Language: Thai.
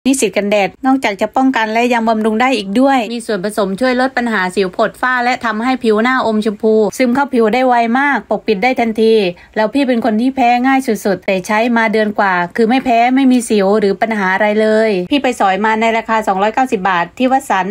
นี่สิทธิ์กันแดดนอกจากจะป้องกันและยังบำรุงได้อีกด้วยมีส่วนผสมช่วยลดปัญหาสิวผดฝ้าและทำให้ผิวหน้าอมชมพูซึมเข้าผิวได้ไวมากปกปิดได้ทันทีแล้วพี่เป็นคนที่แพ้ง่ายสุดๆแต่ใช้มาเดือนกว่าคือไม่แพ้ไม่มีสิวหรือปัญหาอะไรเลยพี่ไปสอยมาในราคา290 บาทที่วัดสัน